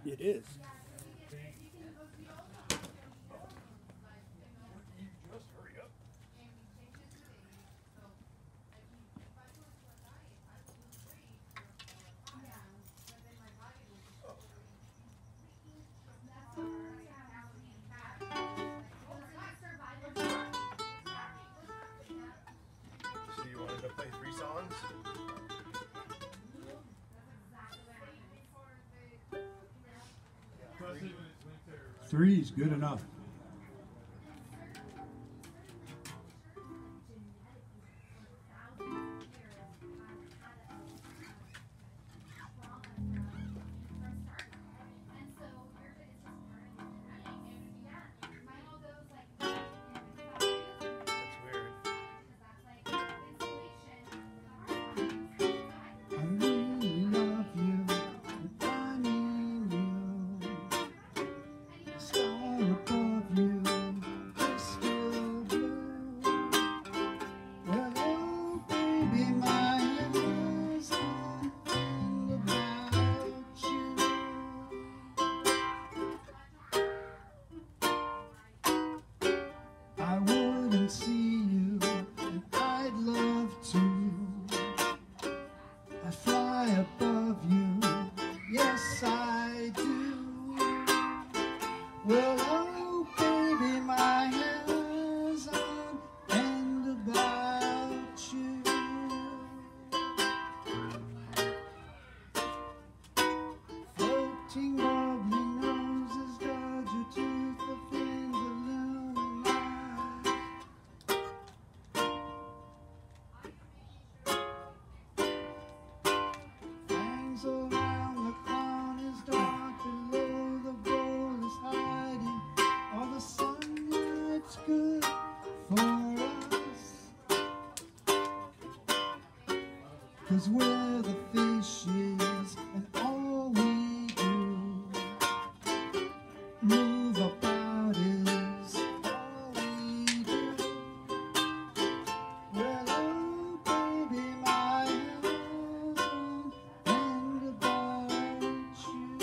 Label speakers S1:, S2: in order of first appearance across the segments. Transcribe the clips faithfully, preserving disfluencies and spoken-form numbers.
S1: It is.
S2: So you wanted to play three songs?
S1: Three's good enough.
S2: That's weird.
S1: I really love you, and I need you. The star above you is still blue. Well, oh, baby, my head is thinking about you. I wouldn't see you, and I'd love to. I fly above you, yes I do. Well, oh baby, my hands on and about you. Floating bubbly noses, dodge your tooth, the fins illuminate. Hangs around the corners, dark below the bowl is hiding. All the sunlight's good for us, 'cause we're the fishes and all we do. Move about is all we do. Well, oh baby, my hands on and about you.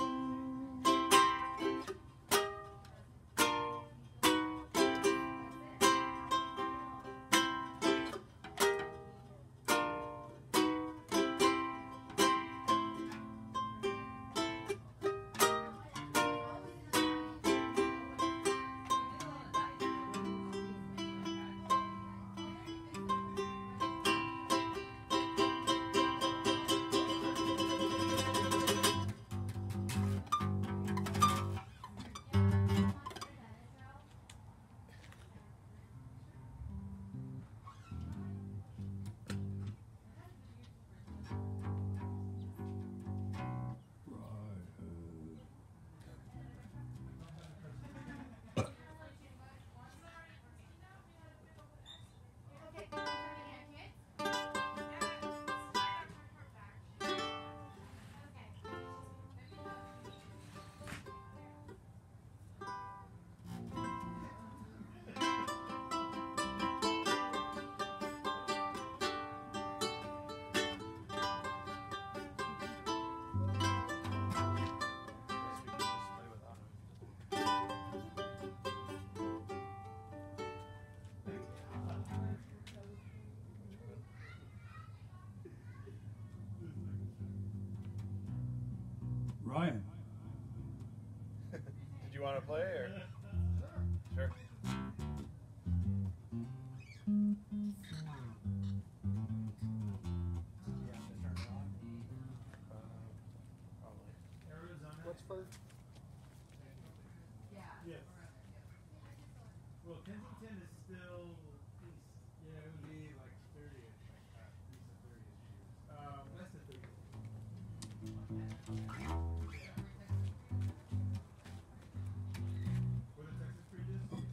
S1: Ryan.
S2: Did you want to play or? Sure. What's first?
S3: Yes. Well, Kensington is still, yeah, it would be like thirtieth, like uh, at least the thirtieth years. Uh, less than thirtieth. Where the Texas Bridge is? Yeah,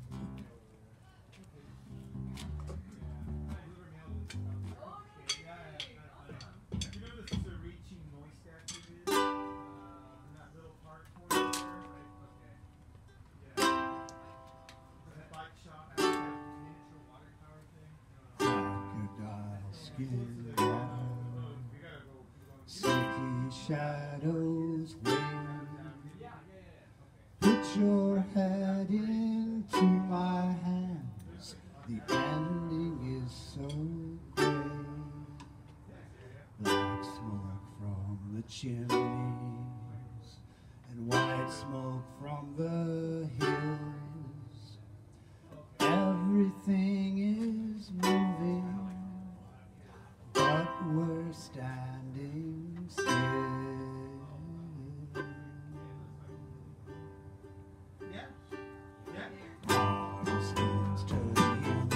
S3: you know the Cerrici noise statue is? Uh, in that little park corner there? Right? Okay. Yeah. That bike shop has that miniature water tower thing?
S1: Crocodile skin,
S3: Oh, we gotta go.
S1: silky shadows wave. chimneys and white smoke from the hills. Everything is moving, but we're standing still. Mars is turning,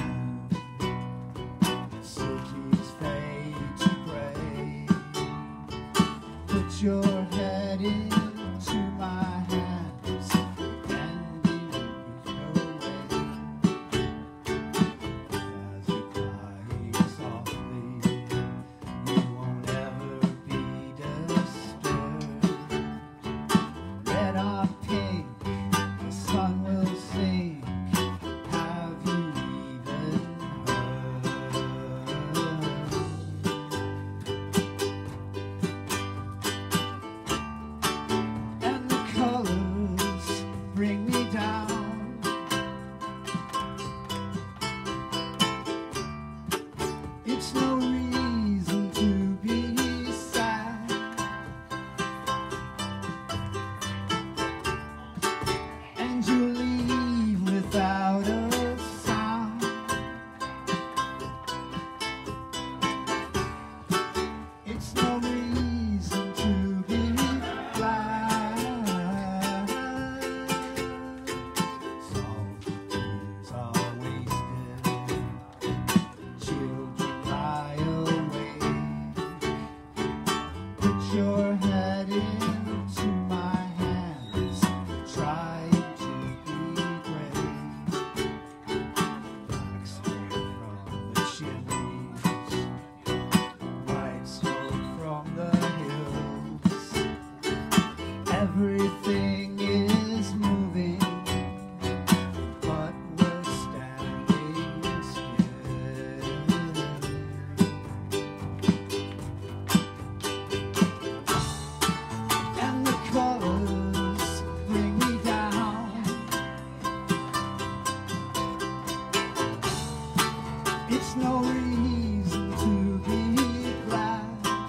S1: cities fade to gray. Put your head into my hands and believe no way. As you cry softly, you won't ever be disturbed. Red or pink, the sun will sing. Have you even heard? And the colors bring me down. It's no reason to be sad. And you leave without a sound. It's no reason to be glad. Salt tears are wasted. Children lie awake. Put your head into my hands, trying to be brave. Black smoke from the chimneys, white smoke from the hills. Everything is moving, but we're standing still. And the colors bring me down. It's no reason to be glad.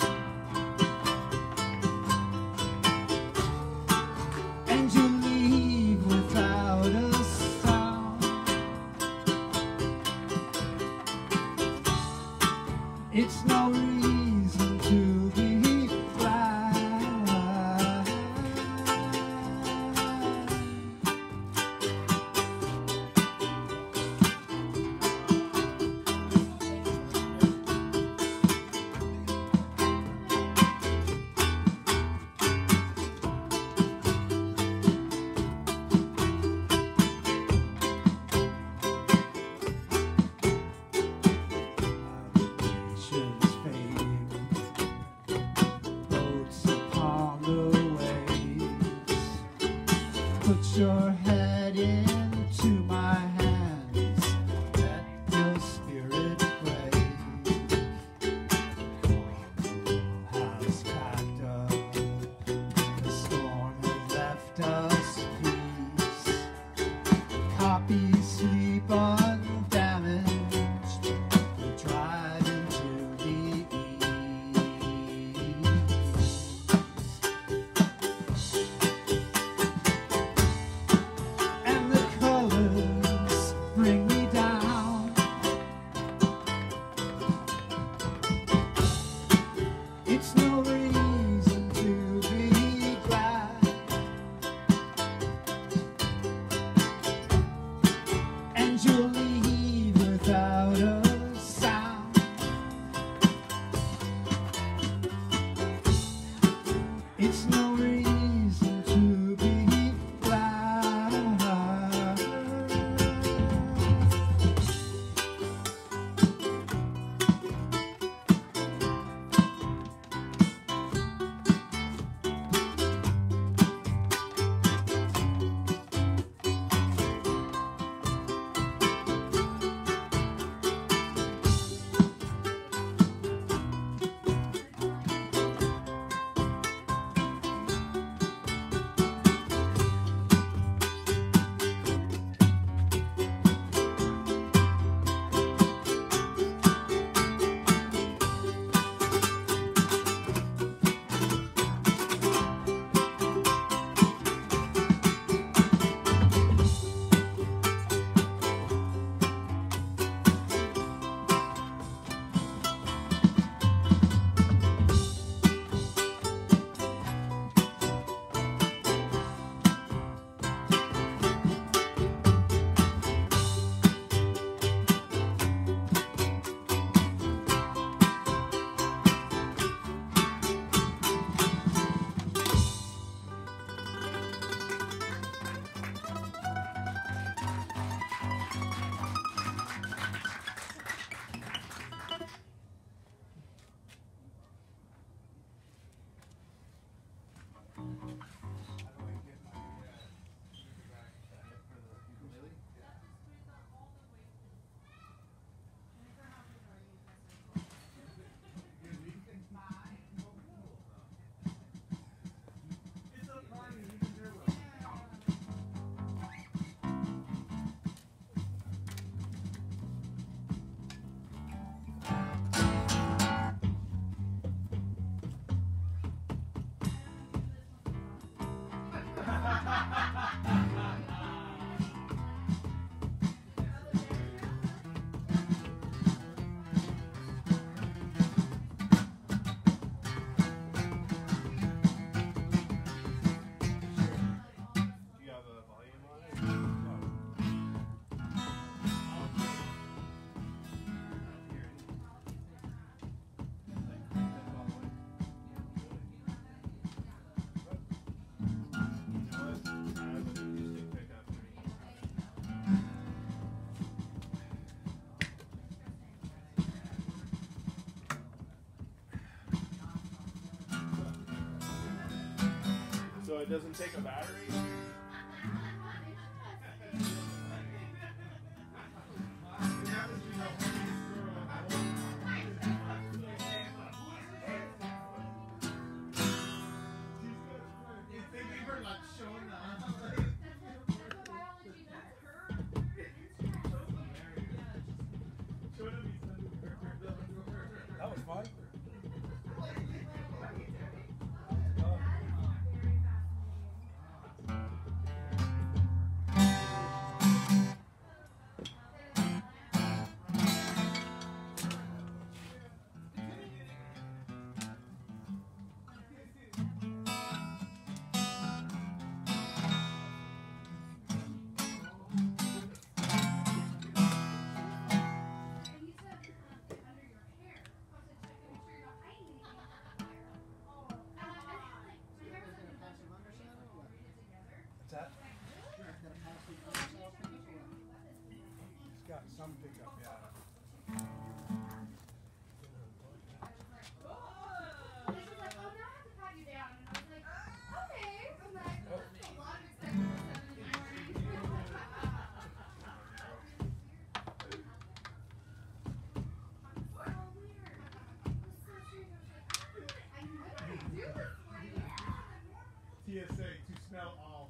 S1: And you leave without a sound. It's no reason to be glad. Nations fading, boats upon the waves. Put your head into my hands, let your spirit break. Carnival has packed up, the storm has left us peace. Copies sleep undamaged. We drive into the east. And the colors bring me down. It's no reason to be glad. And you'll leave without a sound. It's no reason to be glad.
S2: you have a volume on it? So it doesn't take a battery? That was fun. What's that? It's got some pickup, yeah.
S3: T S A to smell all.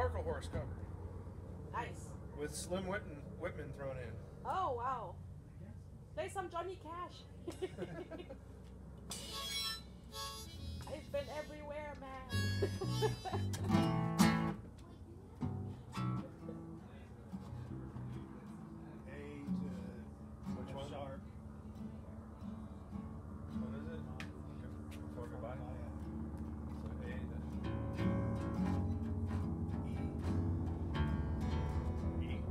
S2: Harkle Horse cover
S4: Nice.
S2: with Slim Whitman, Whitman thrown in.
S4: Oh, wow. Play some Johnny Cash. I've been everywhere, man.
S1: A to
S2: Which one?
S1: sharp.
S2: What is it? For goodbye. So A then
S1: E.
S2: E.
S1: Yeah.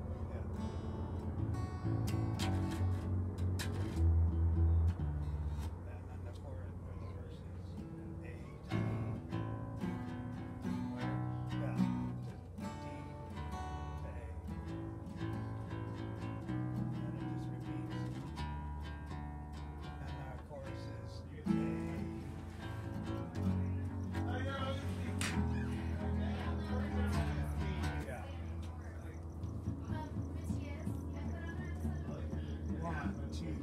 S1: And then the chorus, or the verse is A to E. Yeah. To D to A. And it just repeats. And the chorus is A. Yeah. One, two,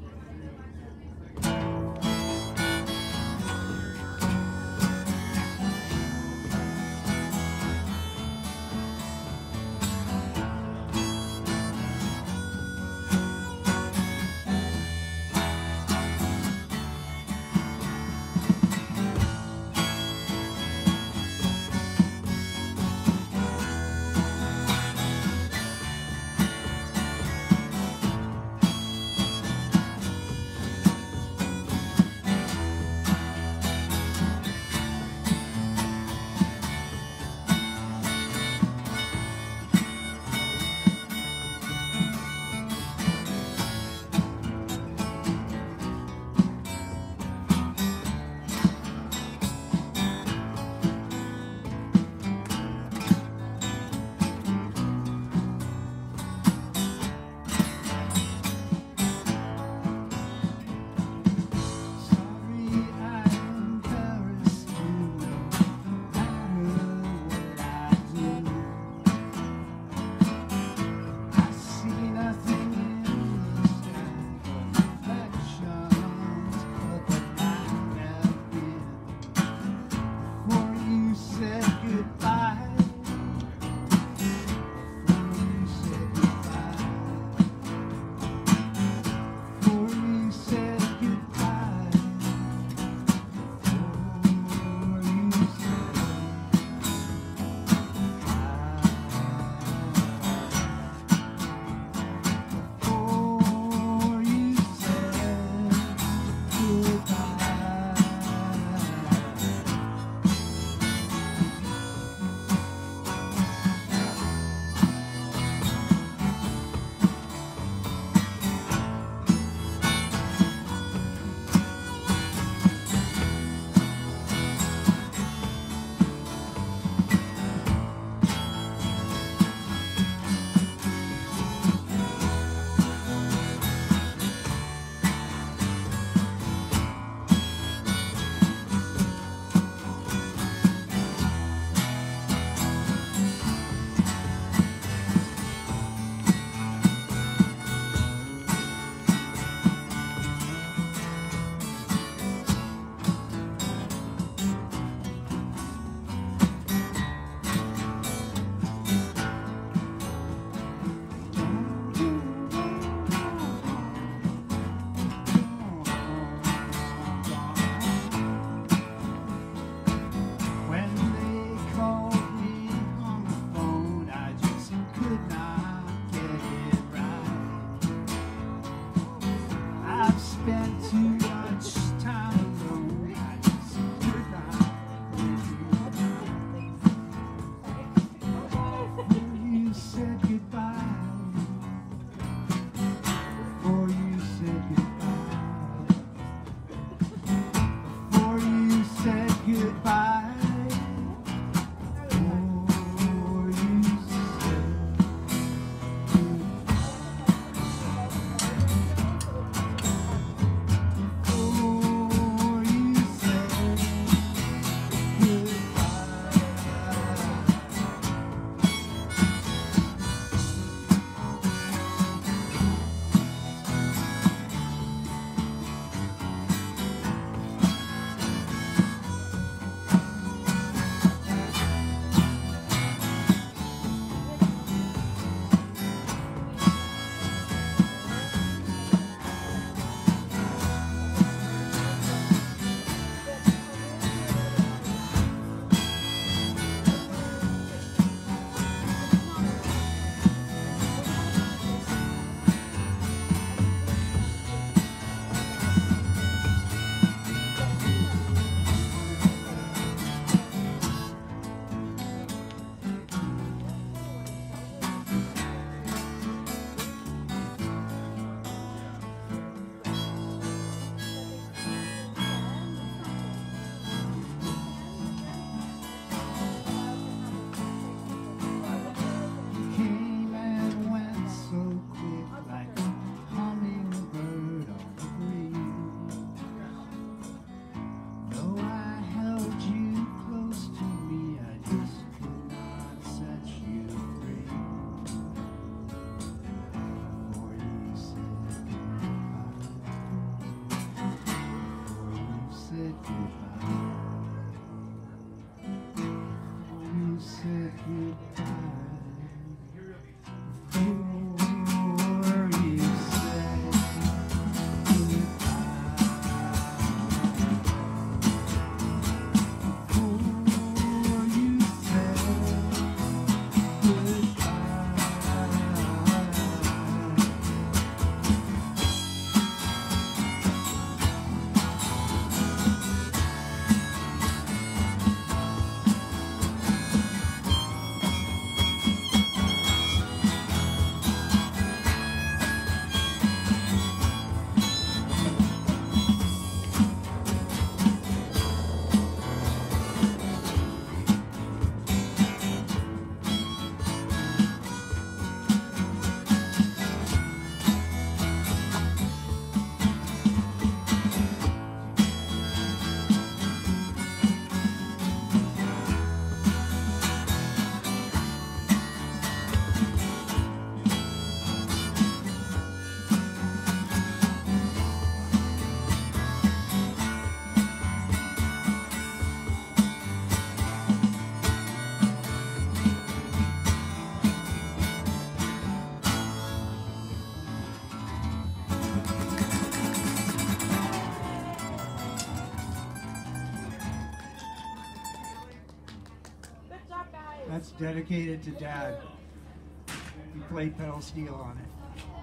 S1: dedicated to Dad. He played pedal steel on it.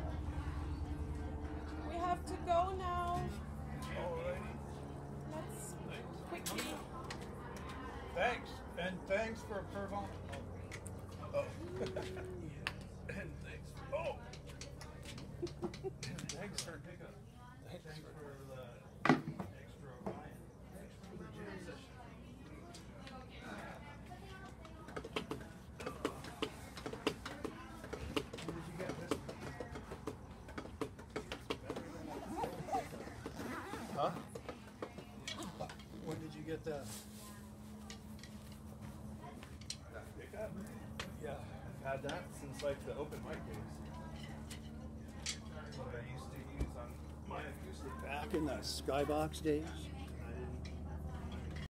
S4: We have to go now.
S2: Alrighty.
S4: Let's quickly.
S2: Thanks. And thanks for Pervon. Oh. Oh. And thanks. Oh. And thanks for picking up. Thanks
S3: Thanks
S2: for
S3: for the extra wine.
S2: thanks for the jam session.
S3: When did you get this?
S2: Huh? When did you get that? That pickup? Yeah, I've had that since like the open mic days. What I used to use on my acoustic back in the Skybox days.